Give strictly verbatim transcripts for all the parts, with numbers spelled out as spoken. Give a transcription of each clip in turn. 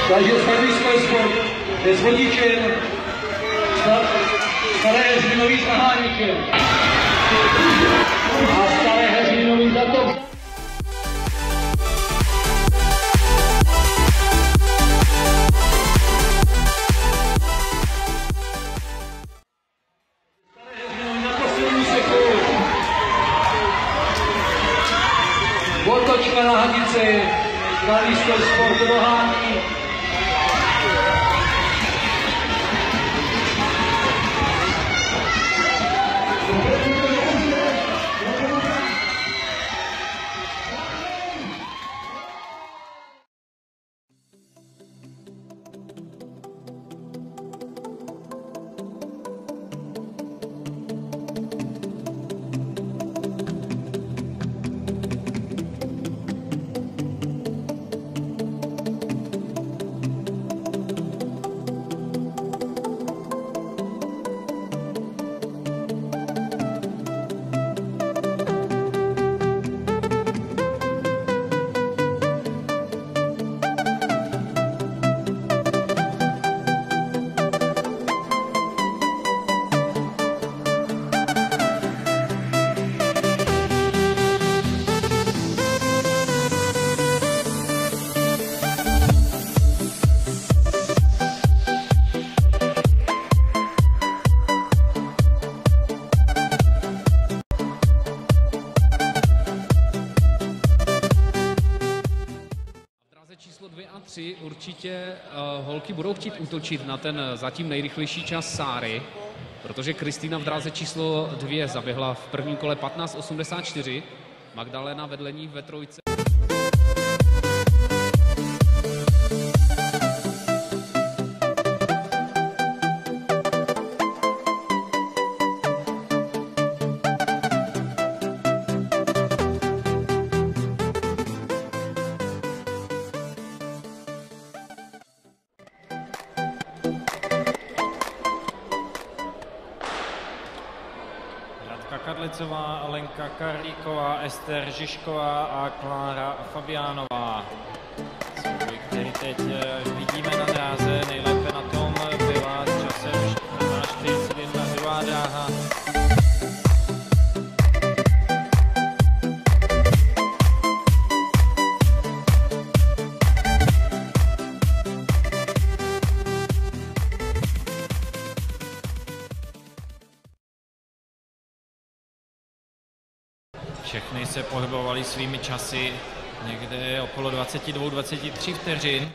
Takže Stavický sport je s vodičem Staré Heřminový s naháníkem. A Staré Heřminový za to. Otočka na hadice, Stavický sport dohání. Číslo dvě a tři určitě uh, holky budou chtít útočit na ten zatím nejrychlejší čas Sáry, protože Kristýna v dráze číslo dvě zaběhla v prvním kole patnáct osmdesát čtyři, Magdalena vedle ní ve trojce. Kadlecová, Alenka Karlíková, Ester Žižková a Klára Fabiánová. Souboj, který teď vidíme na dráze, nejlépe na tom byla s časem čtrnáct čtyřicet jedna druhá dráha. Všechny se pohybovaly svými časy někde okolo dvacet dva dvacet tři vteřin.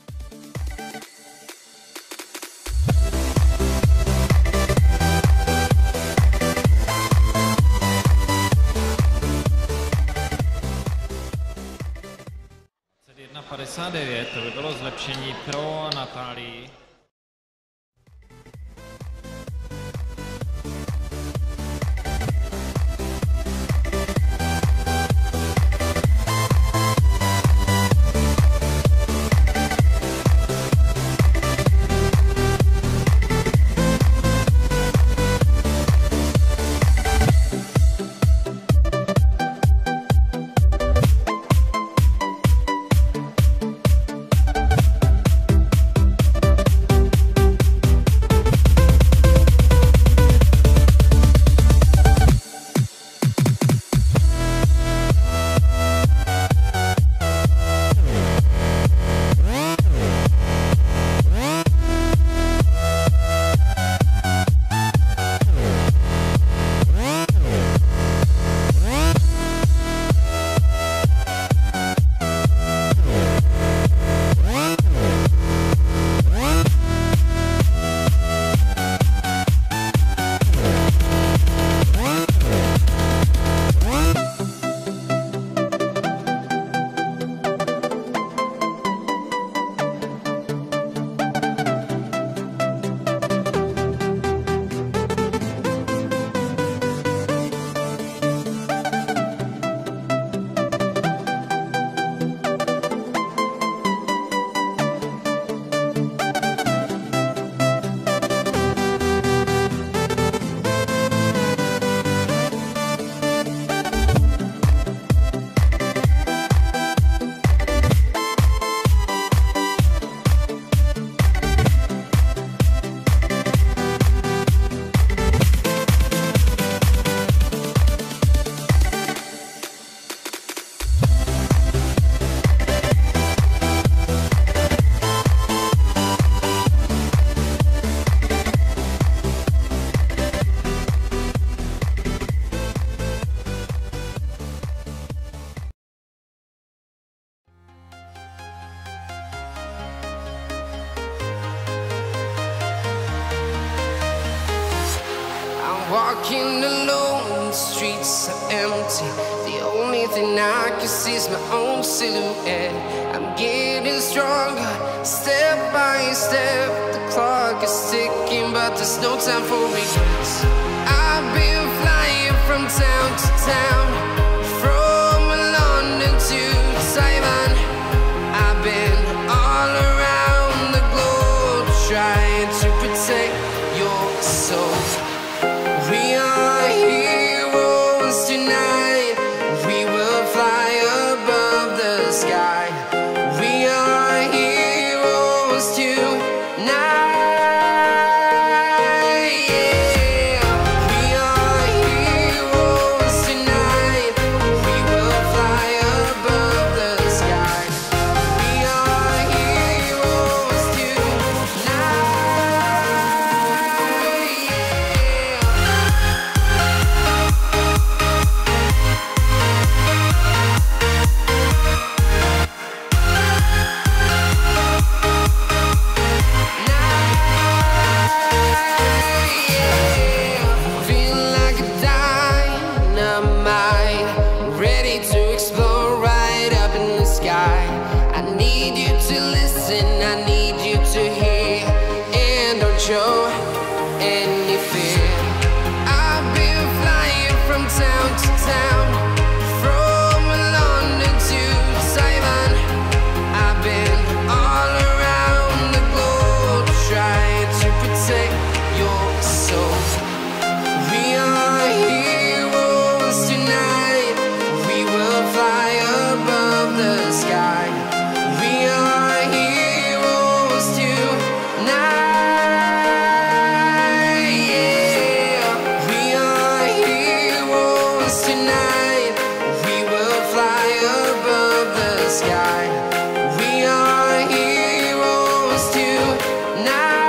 dvacet jedna padesát devět, to by bylo zlepšení pro Natálii. Walking alone, the streets are empty. The only thing I can see is my own silhouette. I'm getting stronger, step by step. The clock is ticking, but there's no time for regrets. I've been flying from town to town, from London to Taiwan. I've been all around the globe, trying to protect your soul. We are heroes tonight. We will fly above the sky. We are heroes tonight. Yeah. We are heroes tonight. We will fly above the sky. We are heroes tonight. Feel like a dynamite, ready to explode right up in the sky. I need you to listen, I need you to hear, and don't show any fear. I've been flying from town to town, from London to Taiwan. I've been all around the globe, trying to protect your soul. We are heroes tonight. We will fly above the sky. We are heroes tonight. Yeah. We are heroes tonight. We will fly above the sky. We are heroes tonight.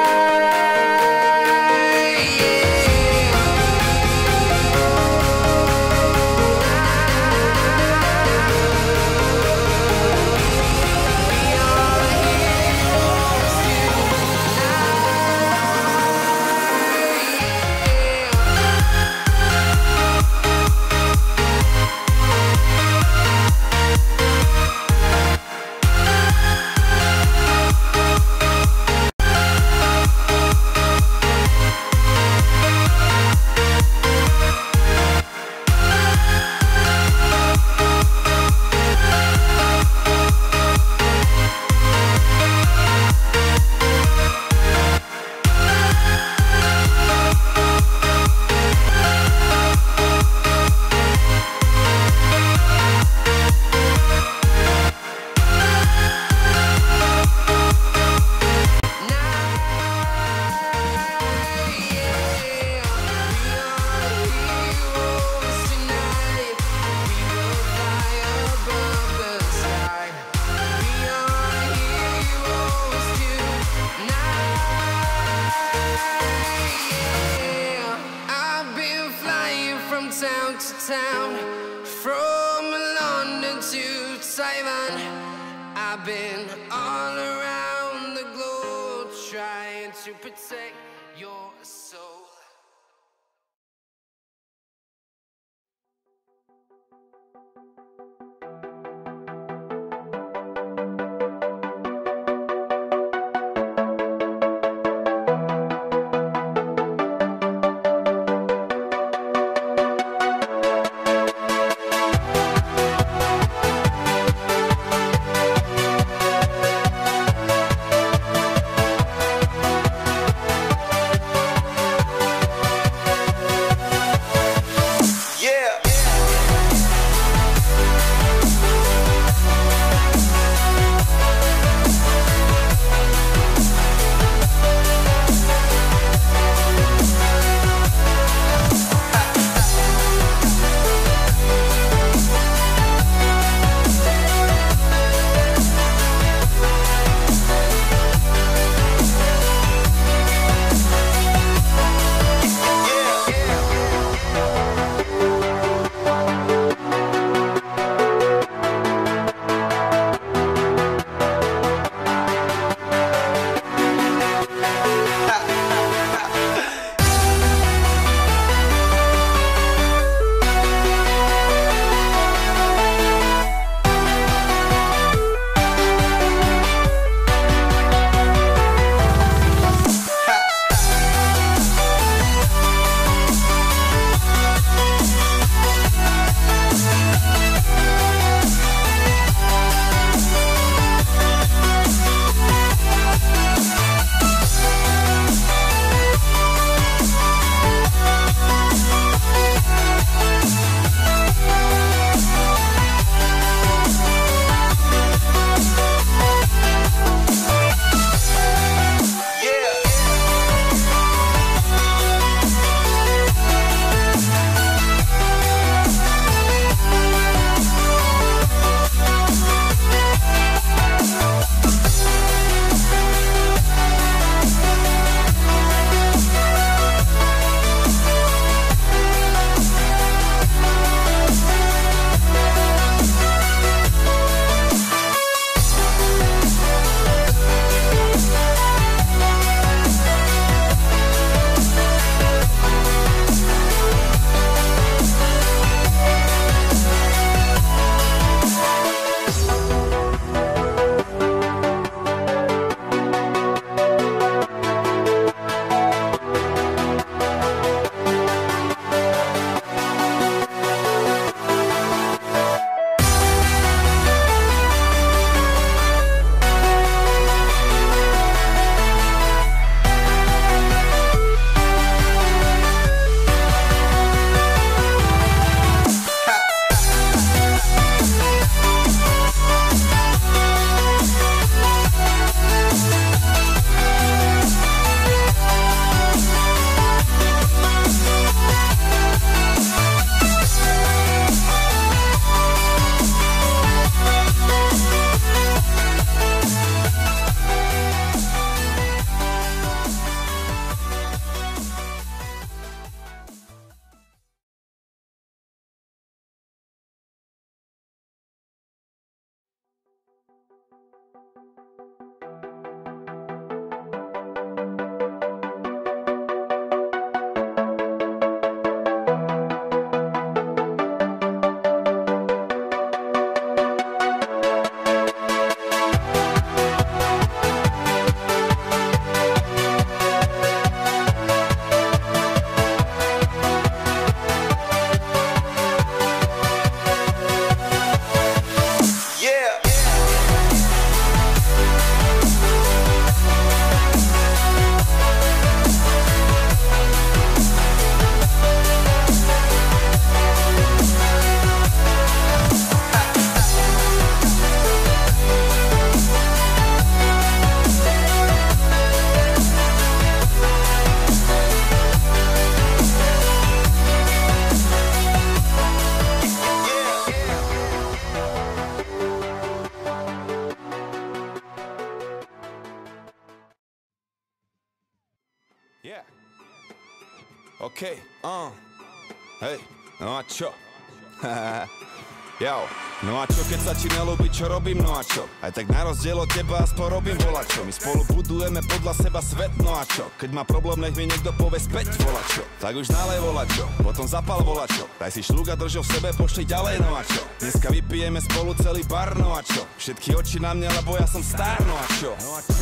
I've been flying from town to town, from London to Taiwan. I've been all around the globe, trying to protect your soul. Yeah. OK, uh. Hej, no a čo? Jau, no a čo, keď sa ti nelúbi, čo robím, no a čo? Aj tak na rozdiel od teba aspoň robím volačo. My spolu budujeme podľa seba svet, no a čo? Keď má problém, nech mi niekto povie späť volačo. Tak už nalej volačo, potom zapal volačo. Daj si šľúk a drž ho v sebe, pošli ďalej, no a čo? Dneska vypijeme spolu celý bar, no a čo? Všetky oči na mňa, lebo ja som star, no a čo?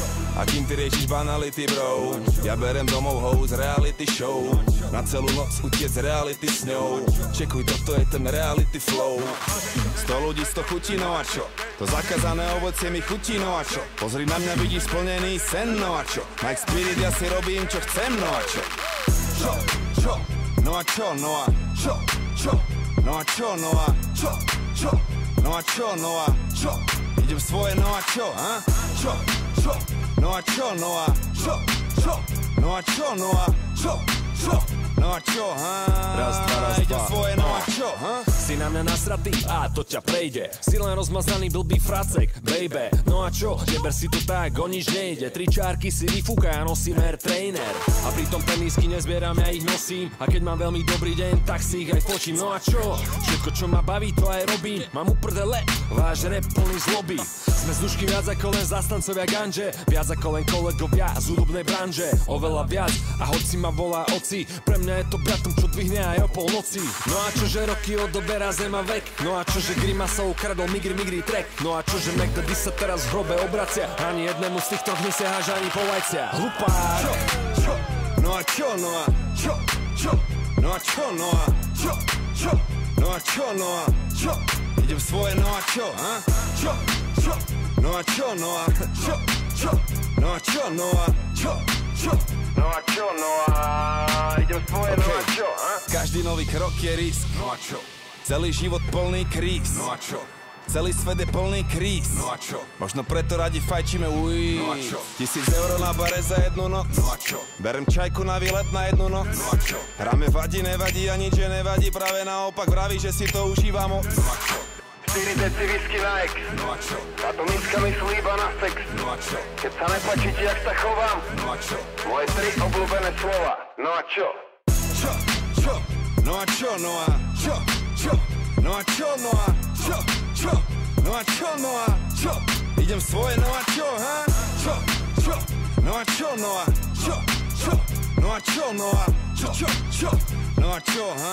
A kým ty riešiš banality, bro, ja berem domov hou z reality show. Na celú noc utiec z reality s ňou. Čekuj, toto je ten reality flow. Sto ľudí, sto chutí, no a čo? To zakázané ovocie mi chutí, no a čo? Pozri na mňa, vidíš splnený sen, no a čo? Mike Spirit, ja si robím, čo chcem, no a čo? Čo? Čo? No a čo? No a čo? Čo? No a čo? No a čo? Čo? No a čo? No a čo? Idem svoje, no a čo? Ha? Čo? Čo? No a čo? No a čo? Čo? No a čo? No a čo? Čo? No a čo, ha? Raz, dva, raz, Idem dva. svoje, no a čo, ha? Si na mňa nasratý a to ťa prejde. Si len rozmazaný blbý fracek, baby. No a čo, neber si to tak, o nič nejde. Tri čárky si vyfúka, ja nosím hair trainer. A pritom penízky nezbieram, ja ich nosím. A keď mám veľmi dobrý deň, tak si ich aj fočím. No a čo, všetko čo ma baví, to aj robím. Mám uprdele, váš rap plný zloby. Sme z dušky viac ako len zastancovia ganže. Viac ako len kolegovia z hudobnej branže. Oveľa viac, a hoci ma volá oci, pre mňa je to bratom, čo dvihne aj o polnoci. No a čože roky odoberá zem a vek. No a čože Grimasov ukradol Migri Migri track. No a čože McDaddy sa teraz v hrobe obracia. Ani jednému z tých troch nesiaháš ani po vajcia. Hlupák. Čo? Čo? No a čo? No a čo? Čo? No a čo? No a čo? Čo? No a čo? No a čo? Idem svoje, no a čo? Ha? Čo? Čo? No a čo? No a čo? Čo? No a čo? No a čo? Čo? No a čo? No a idem svoje, no a čo? Ha? Každý nový krok je risk. No a čo? Celý život plný kríz. No a čo? Celý svet je plný kríz. No a čo? Možno preto radi fajčíme, uj. No a čo? Tisíc eur na bare za jednu noc. No a čo? Berem čajku na výlet na jednu noc. No a čo? Hráme vadí, nevadí a nič je nevadí. Práve naopak vraví, že si to užíva moc. No a čo? štyri deci whisky na ex. No a čo? Táto miska myslí iba na sex. No a čo? Keď sa nepáči ti, jak sa chovám. No a čo? Moje tri obľúbené slova. No a čo? Čo? Čo? No a čo? No a čo? Čo? No a čo? No a čo? Čo? No a čo? No a čo? Idem svoje, no a čo? Ha? Čo? Čo? No a čo? No a čo? Čo? No a čo? No a čo? Čo? Čo? No a čo? Ha?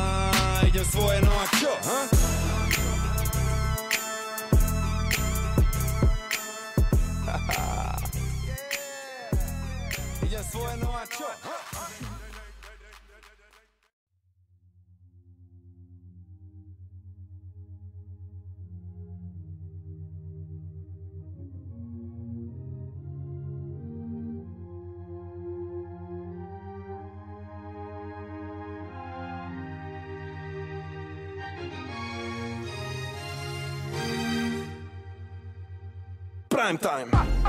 Idem svoje, no a čo? Ha? Idem svoje, no a čo? Ha? Prime time.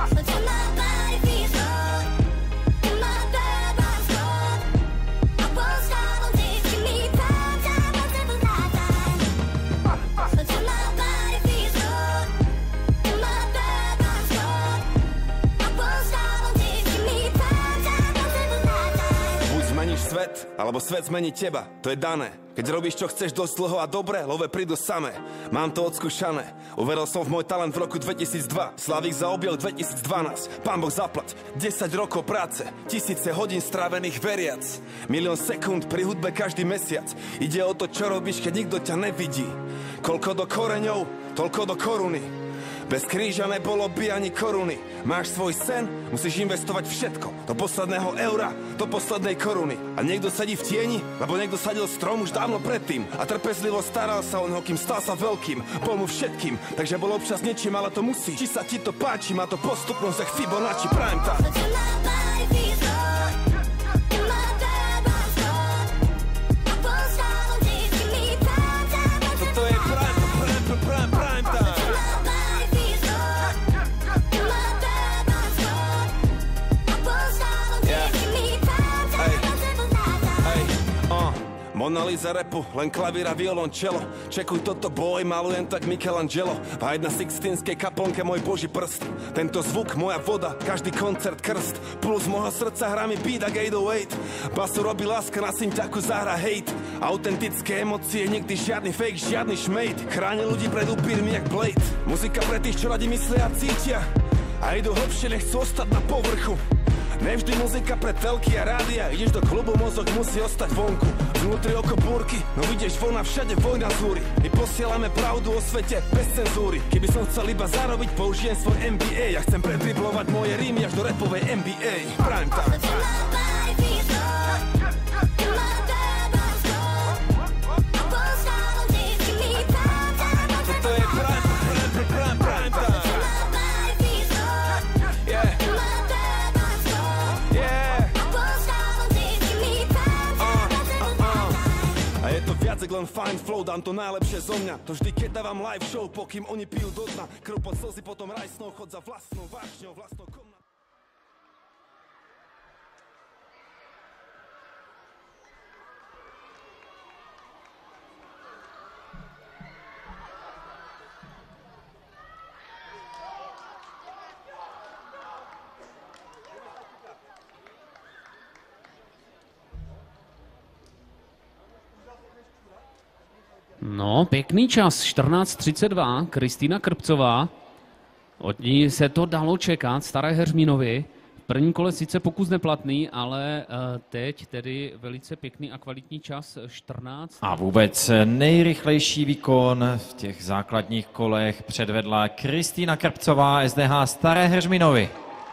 Buď zmeníš svet, alebo svet zmení teba. To je dané. Keď robíš, čo chceš dosť dlho a dobre, love prídu samé. Mám to odskúšané. Uveril som v môj talent v roku dvetisícdva. Slavík zaobjel dvetisícdvanásť. Pán Boh zaplať. desať rokov práce. Tisíce hodín strávených veriac. Milión sekúnd pri hudbe každý mesiac. Ide o to, čo robíš, keď nikto ťa nevidí. Koľko do koreňov, toľko do koruny. Bez kríža nebolo by ani koruny. Máš svoj sen, musíš investovať všetko. Do posledného eura, do poslednej koruny. A niekto sedí v tieni, lebo niekto sadil strom už dávno predtým. A trpezlivo staral sa o neho, kým stal sa veľkým. Bol mu všetkým, takže bol občas niečím, ale to musí. Či sa ti to páči, má to postupnosť jak Fibonacci prime time. Toto je prime, prime, prime, prime time. Mona Lisa rapu, len klavír a violončelo. Čekuj toto boj, malujem tak Michelangelo. V jedna sixtínskej kaplnke môj boží prst. Tento zvuk, moja voda, každý koncert krst. Puls môjho srdca hrá mi beat a eight oh eight. Basu robí láska, na synťaku zahra hate. Autentické emócie, nikdy žiadny fake, žiadny šmejt. Chráni ľudí pred upírmi jak Blade. Muzika pre tých, čo radi myslia a cítia a idú hlbšie, nechcú ostať na povrchu. Nevždy muzika pre telky a rádia. Ideš do klubu, mozog musí ostať vonku. Vnútri oko búrky, no vidíš von a všade vojna zúri. My posielame pravdu o svete bez cenzúry. Keby som chcel iba zarobiť, použijem svoj M B A. Ja chcem predriblovať moje rímy až do rapovej N B A. Prime time. Toto je prime, prime, prime, prime time. Len fine flow, dám to najlepšie zo mňa. To vždy, keď dávam live show, pokým oni pijú do dna. Krv pod slzy, potom rajsnou, chod za vlastnou vášňou, vlastnou komnatou. No, pěkný čas, čtrnáct třicet dva, Kristýna Krpcová. Od ní se to dalo čekat, Staré Heřmínovi. V prvním kole sice pokus neplatný, ale teď tedy velice pěkný a kvalitní čas, čtrnáct. A vůbec nejrychlejší výkon v těch základních kolech předvedla Kristýna Krpcová, S D H Staré Heřmínovi.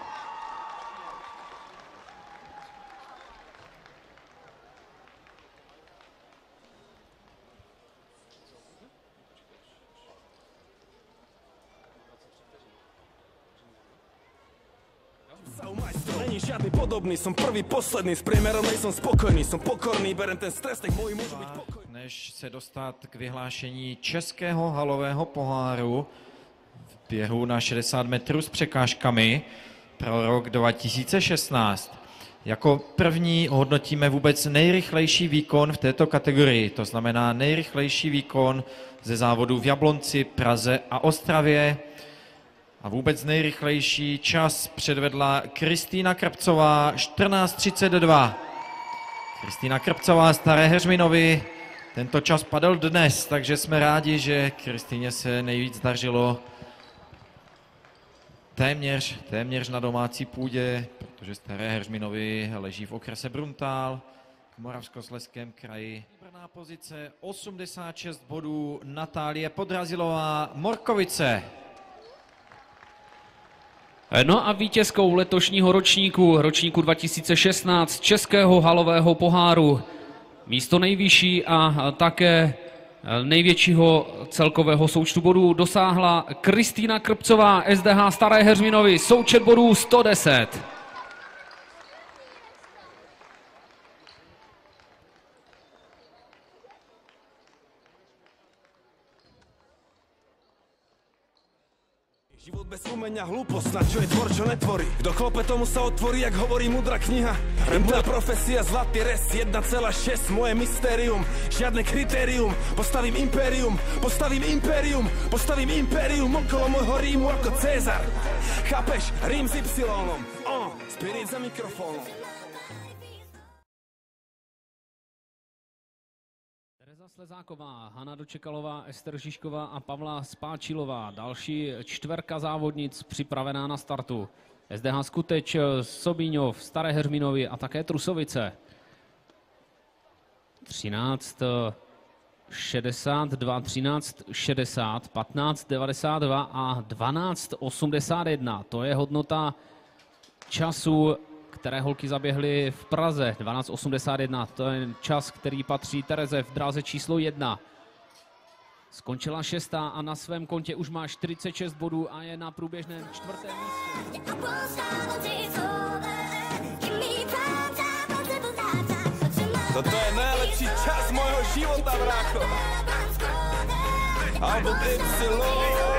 Není žiadny podobný, som prvý, posledný, s priemerom nejsem spokojný, som pokorný, berem ten stres, nech moji môžu byť pokojný. Než se dostat k vyhlášení českého halového poháru v běhu na šedesát metrů s překážkami pro rok dva tisíce šestnáct, jako první hodnotíme vůbec nejrychlejší výkon v této kategorii, to znamená nejrychlejší výkon ze závodů v Jablonci, Praze a Ostravě. A vůbec nejrychlejší čas předvedla Kristýna Krpcová, čtrnáct třicet dva. Kristýna Krpcová, Staré Heřmínovi, tento čas padl dnes, takže jsme rádi, že Kristýně se nejvíc dařilo téměř, téměř na domácí půdě, protože Staré Heřmínovi leží v okrese Bruntál v Moravskoslezském kraji. Výborná pozice, osmdesát šest bodů, Natálie Podrazilová, Morkovice. No a vítězkou letošního ročníku, ročníku dva tisíce šestnáct Českého halového poháru, místo nejvyšší a také největšího celkového součtu bodů dosáhla Kristýna Krpcová, S D H Staré Heřmínovi, součet bodů sto deset. Život bez umenia, hlúposť, na čo je tvor, čo netvorí. Kto klope, tomu sa otvorí, jak hovorí múdra kniha. Moja profesia, zlatý res, jedna celá šesť, moje mystérium, žiadne kritérium. Postavím impérium, postavím impérium, postavím impérium okolo môjho Rímu ako Cezar. Chápeš? Rím s Y-om, oh, Spirit za mikrofónom. Slezáková, Hana Dočekalová, Ester Žižková a Pavla Spáčilová. Další čtverka závodnic připravená na startu. S D H Skuteč, Sobíňov, Staré Heřmínovi a také Trusovice. třináct šedesát dva, třináct šedesát, patnáct devadesát dva a dvanáct osmdesát jedna. To je hodnota času, které holky zaběhly v Praze, dvanáct osmdesát jedna, to je čas, který patří Tereze v dráze číslo jedna. Skončila šestá a na svém kontě už má čtyřicet šest bodů a je na průběžném čtvrtém místě. Toto je najlepší čas môjho života, brácho. Alebo Y.